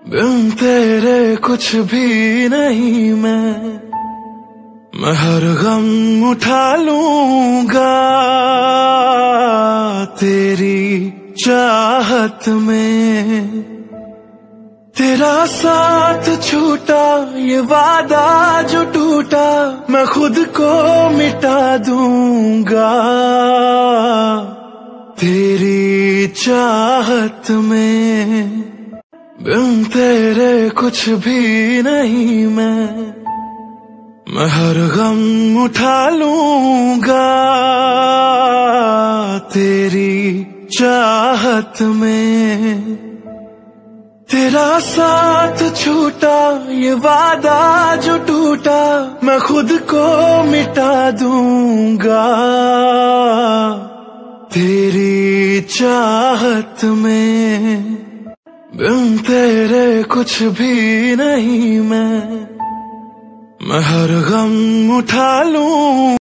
बिन तेरे कुछ भी नहीं मैं हर गम उठा लूंगा तेरी चाहत में। तेरा साथ छूटा ये वादा जो टूटा मैं खुद को मिटा दूंगा तेरी चाहत में। बिन तेरे कुछ भी नहीं मैं हर गम उठा लूंगा तेरी चाहत में। तेरा साथ छूटा ये वादा जो टूटा मैं खुद को मिटा दूंगा तेरी चाहत में। बिन तेरे कुछ भी नहीं मैं हर गम उठा लूं।